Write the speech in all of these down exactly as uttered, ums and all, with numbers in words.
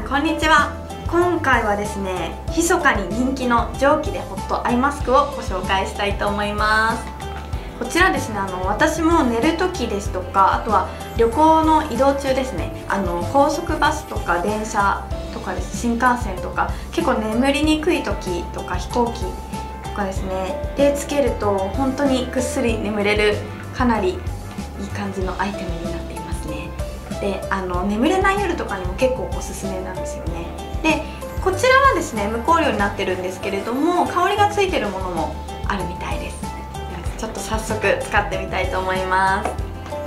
こんにちは。今回はですね、密かに人気の蒸気でホットアイマスクをご紹介したいと思います。こちらですね、あの私も寝る時ですとか、あとは旅行の移動中ですね、あの高速バスとか電車とかです、新幹線とか結構眠りにくい時とか飛行機とかですねでつけると本当にぐっすり眠れる、かなりいい感じのアイテムになっていますね。で、あの眠れない夜とかにも結構おすすめなんですよね。で、こちらはですね無香料になってるんですけれども、香りがついてるものもあるみたいです。ちょっと早速使ってみたいと思います。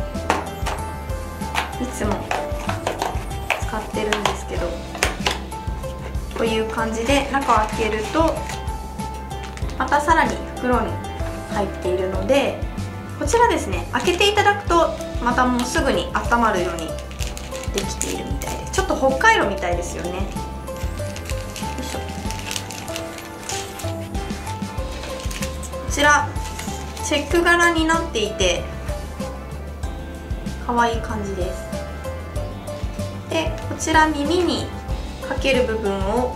いつも使ってるんですけど、こういう感じで中を開けるとまたさらに袋に入っているので、こちらですね開けていただくとまたもうすぐに温まるようにできているみたいです。ちょっと北海道みたいですよね。よいしょ。こちらチェック柄になっていて可愛い感じです。で、こちら耳にかける部分を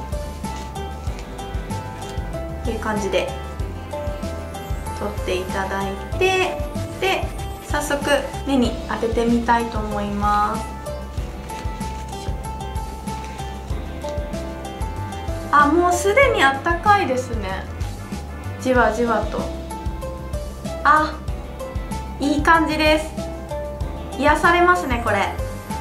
こういう感じで取っていただいて、で早速目に当ててみたいと思います。あ、もうすでにあったかいですね。じわじわと。あ、いい感じです。癒されますねこれ。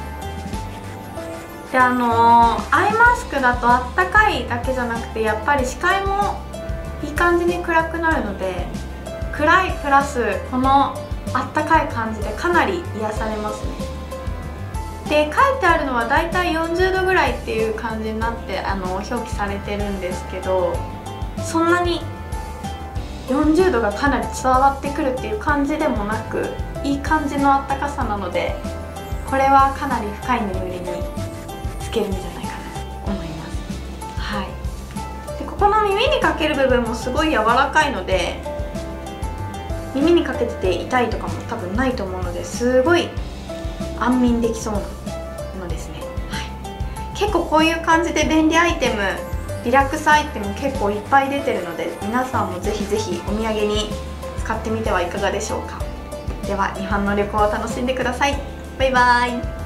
で、あのー、アイマスクだとあったかいだけじゃなくて、やっぱり視界もいい感じに暗くなるので、暗いプラスこのあったかい感じでかなり癒されますね。で、書いてあるのはだいたいよんじゅうどぐらいっていう感じになってあの表記されてるんですけど、そんなによんじゅうどがかなり伝わってくるっていう感じでもなく、いい感じのあったかさなので、これはかなり深い眠りにつけるんじゃないかなと思います。はい。で、ここの耳にかける部分もすごい柔らかいので、耳にかけてて痛いとかも多分ないと思うので、すごい安眠できそうなものですね。はい、結構こういう感じで便利アイテム、リラックスアイテム結構いっぱい出てるので、皆さんもぜひぜひお土産に使ってみてはいかがでしょうか。では日本の旅行を楽しんでください。バイバーイ。